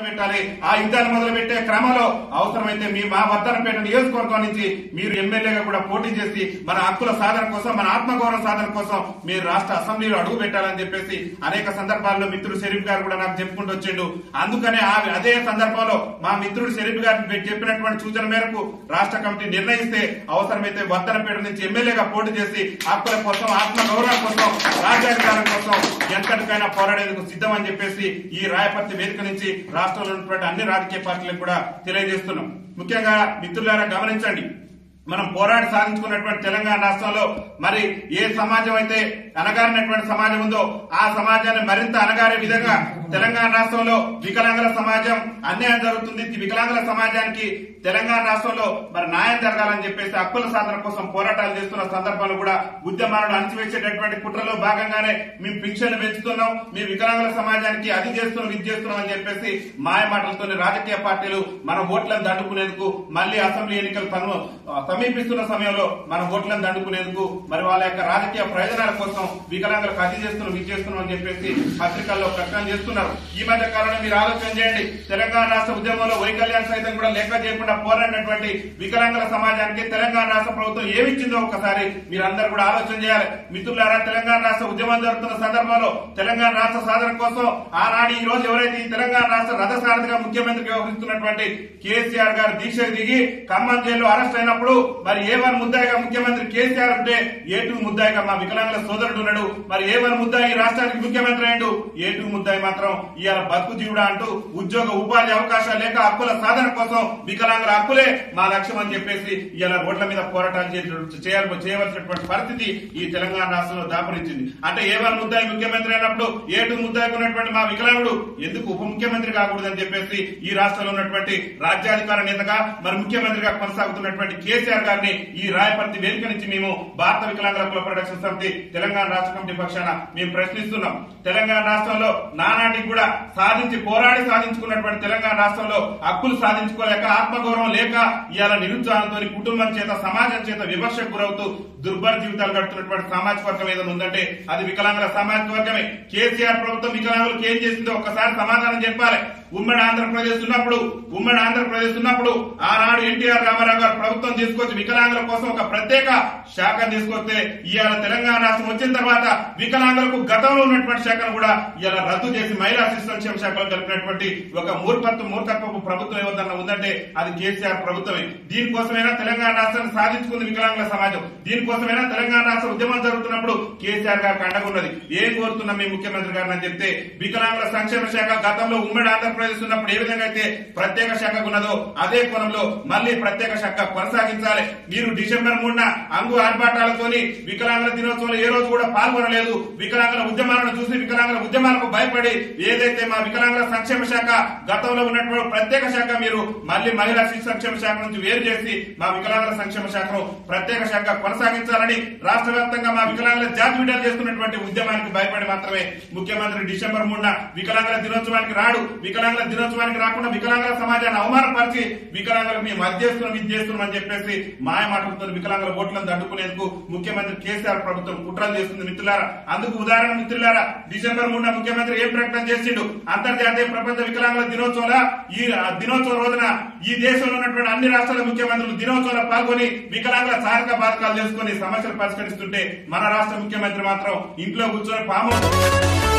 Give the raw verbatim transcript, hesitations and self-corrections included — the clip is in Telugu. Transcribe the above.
పెట్టాలి. ఆ యుద్ధాన్ని మొదలు పెట్టే క్రమంలో అవసరమైతే మీ మా వర్ధనపేట నియోజకవర్గం నుంచి మీరు ఎమ్మెల్యేగా కూడా పోటీ చేసి మన హక్కుల సాధన కోసం, మన ఆత్మగౌరవ సాధన కోసం మీరు రాష్ట్ర అసెంబ్లీలో అడుగు పెట్టాలని చెప్పేసి అనేక సందర్భాల్లో మిత్రుడు షరీఫ్ గారు కూడా నాకు చెప్పుకుంటూ వచ్చిండు. అందుకనే అదే సందర్భంలో మా మిత్రుడు షరీఫ్ గారు చెప్పినటువంటి సూచన మేరకు రాష్ట్ర కమిటీ నిర్ణయిస్తే అవసరమైతే వర్ధనపేట నుంచి ఎమ్మెల్యేగా పోటీ చేసి హక్కుల కోసం, ఆత్మగౌరవం కోసం, రాజ్యాధికారం కోసం ఎంతటికైనా పోరాడేందుకు సిద్ధం అని చెప్పేసి ఈ రాయపర్తి వేదిక నుంచి రాష్ట్రంలో ఉన్నటువంటి అన్ని రాజకీయ పార్టీలకు కూడా తెలియజేస్తున్నాం. ముఖ్యంగా మిత్రులారా గమనించండి, మనం పోరాడి సాధించుకున్నటువంటి తెలంగాణ రాష్ట్రంలో మరి ఏ సమాజం అయితే అనగారినటువంటి సమాజం ఉందో ఆ సమాజాన్ని మరింత అనగారే విధంగా తెలంగాణ రాష్ట్రంలో వికలాంగుల సమాజం అన్యాయం జరుగుతుంది. వికలాంగుల సమాజానికి తెలంగాణ రాష్ట్రంలో మరి న్యాయం జరగాలని చెప్పేసి హక్కుల సాధన కోసం పోరాటాలు చేస్తున్న సందర్భాలు కూడా ఉద్యమాలను అణచివేసేటటువంటి కుట్రలో భాగంగానే మేము పింఛన్లు పెంచుతున్నాం, మేము వికలాంగుల సమాజానికి అది చేస్తున్నాం ఇది చేస్తున్నాం అని చెప్పేసి మాయ మాటలతోనే రాజకీయ పార్టీలు మన ఓట్లను దండుకునేందుకు మళ్లీ అసెంబ్లీ ఎన్నికలు తను సమీపిస్తున్న సమయంలో మన ఓట్లను దండుకునేందుకు మరి వాళ్ళ యొక్క రాజకీయ ప్రయోజనాల కోసం వికలాంగులకు అది చేస్తున్నాం ఇది చేస్తున్నాం అని చెప్పేసి పత్రికల్లో ప్రకటన చేస్తున్నారు. ఈ మధ్య కాలంలో మీరు ఆలోచన చేయండి, తెలంగాణ రాష్ట్ర ఉద్యమంలో వైకల్యాన్ని సైతం కూడా లెక్క చేయకుండా పోరాడినటువంటి వికలాంగుల సమాజానికి తెలంగాణ రాష్ట్ర ప్రభుత్వం ఏమిచ్చిందో ఒక్కసారి మీరందరూ కూడా ఆలోచన చేయాలి. మిత్రులారా, తెలంగాణ రాష్ట్ర ఉద్యమం జరుగుతున్న సందర్భంలో తెలంగాణ రాష్ట్ర సాధన కోసం ఆనాడు ఈ రోజు ఎవరైతే ఈ తెలంగాణ రాష్ట్ర రథసారథిగా ముఖ్యమంత్రి వ్యవహరిస్తున్నటువంటి కేసీఆర్ గారు దీక్ష దిగి ఖమ్మం జైల్లో అరెస్ట్ అయినప్పుడు మరి ఏ వన్ ముద్దాయిగా ముఖ్యమంత్రి కేసీఆర్ ఉంటే ఏ టూ ముద్దాయిగా మా వికలాంగుల సోదరుడు ఉన్నాడు. మరి ఏ వన్ ముద్దాయి ఈ రాష్ట్రానికి ముఖ్యమంత్రి అయ్యాడు, ఏ టూ ముద్దాయి మాత్రం ఇవాళ బతుకు జీవుడా అంటూ ఉద్యోగ ఉపాధి అవకాశాలు లేక హక్కుల సాధన కోసం వికలాంగుల హక్కులే మా లక్ష్యం అని చెప్పేసి ఇవాళ రోడ్ల మీద పోరాటాలు చేయవలసినటువంటి పరిస్థితి ఈ తెలంగాణ రాష్ట్రంలో దాపురించింది. అంటే ఏ వన్ ముద్దాయి ముఖ్యమంత్రి అయినప్పుడు ఏ టూ ముద్దాయికి ఉన్నటువంటి మా వికలాంగుడు ఎందుకు ఉప ముఖ్యమంత్రి కాకూడదని చెప్పేసి ఈ రాష్ట్రంలో ఉన్నటువంటి రాజ్యాధికార నేతగా మరి ముఖ్యమంత్రిగా కొనసాగుతున్నటువంటి కేసీఆర్ గారిని ఈ రాయపర్తి వేదిక నుంచి మేము భారత వికలాంగుల కుల ప్రొడక్షన్ సమితి తెలంగాణ రాష్ట్ర కమిటీ పక్షాన మేము ప్రశ్నిస్తున్నాం. తెలంగాణ రాష్ట్రంలో నానాటికి కూడా సాధించి పోరాడి సాధించుకున్నటువంటి తెలంగాణ రాష్ట్రంలో హక్కులు సాధించుకోలేక ఆత్మగౌరవం లేక ఇవాళ నిరుత్సాహంతో కుటుంబం చేత సమాజం చేత విమర్శకు గురవుతూ దుర్భర జీవితాలు గడుపుతున్నటువంటి సామాజిక వర్గం ఏదైనా ఉందంటే అది వికలాంగుల సామాజిక వర్గమే. కేసీఆర్ ప్రభుత్వం వికలాంగులకు ఏం చేసిందో ఒక్కసారి సమాధానం చెప్పాలి. ఉమ్మడి ఆంధ్రప్రదేశ్ ఉన్నప్పుడు ఉమ్మడి ఆంధ్రప్రదేశ్ ఉన్నప్పుడు ఆనాడు ఎన్టీఆర్ రామారావు గారు ప్రభుత్వం తీసుకొచ్చి వికలాంగుల కోసం ఒక ప్రత్యేక శాఖ తీసుకొస్తే ఇవాళ తెలంగాణ రాష్ట్రం వచ్చిన తర్వాత వికలాంగులకు గతంలో ఉన్నటువంటి శాఖను కూడా ఇవాళ రద్దు చేసి మహిళా శిశు సంక్షేమ శాఖలో కలిపినటువంటి ఒక మూర్ఖత్వ మూర్ఖత్వపు ప్రభుత్వం ఏదన్నా ఉందంటే అది కేసీఆర్ ప్రభుత్వమే. దీనికోసమైనా తెలంగాణ రాష్ట్రాన్ని సాధించుకుంది వికలాంగుల సమాజం. దీనికోసమైనా తెలంగాణ రాష్ట్ర ఉద్యమం జరుగుతున్నప్పుడు కేసీఆర్ గారికి అండగున్నది. ఏం కోరుతున్నాం మీ ముఖ్యమంత్రి గారిని అని చెప్తే వికలాంగుల సంక్షేమ శాఖ గతంలో ఉమ్మడి ఆంధ్రప్రదేశ్ ఉన్నప్పుడు ఏ విధంగా అయితే ప్రత్యేక శాఖ ఉన్నదో అదే కోణంలో మళ్లీ ప్రత్యేక శాఖ కొనసాగించాలి. మీరు డిసెంబర్ మూడున అంగు ఆర్భాటాలతోని వికలాంగుల దినోత్సవంలో ఏ రోజు కూడా పాల్గొనలేదు. వికలాంగుల ఉద్యమాలను చూసి వికలాంగుల ఉద్యమాలకు భయపడి ఏదైతే మా వికలాంగుల సంక్షేమ శాఖ గతంలో ఉన్నటువంటి ప్రత్యేక శాఖ మీరు మళ్లీ మహిళా శిశు సంక్షేమ శాఖ నుంచి వేరు చేసి మా వికలాంగుల సంక్షేమ శాఖను ప్రత్యేక శాఖ కొనసాగించాలని రాష్ట్ర వ్యాప్తంగా మా వికలాంగుల జాతి విడుదల చేస్తున్నటువంటి ఉద్యమానికి భయపడి మాత్రమే ముఖ్యమంత్రి డిసెంబర్ మూడున వికలాంగుల దినోత్సవానికి రాడు. వికలాంగుల దినోత్సవానికి రాకుండా వికలాంగుల సమాజాన్ని అవమానపరిచి వికలాంగులకు మేము అది చేస్తున్నాం ఇది చేస్తున్నాం అని చెప్పేసి మాయ మాటలతో వికలాంగుల ఓట్లను దండుకునేందుకు ముఖ్యమంత్రి కేసీఆర్ ప్రభుత్వం కుట్రలు చేస్తుంది మిత్రులారా. అందుకు ఉదాహరణ మిత్రులారా, డిసెంబర్ మూడున ముఖ్యమంత్రి ఏం ప్రకటన చేసిండు? అంతర్జాతీయ ప్రపంచ వికలాంగుల దినోత్సవం ఈ దినోత్సవం రోజున ఈ దేశంలో ఉన్నటువంటి అన్ని రాష్ట్రాల ముఖ్యమంత్రులు దినోత్సవంలో పాల్గొని వికలాంగుల సహాయక బాధకాలు చేసుకుని సమస్యలు పరిష్కరిస్తుంటే మన రాష్ట్ర ముఖ్యమంత్రి మాత్రం ఇంట్లో కూర్చొని పాము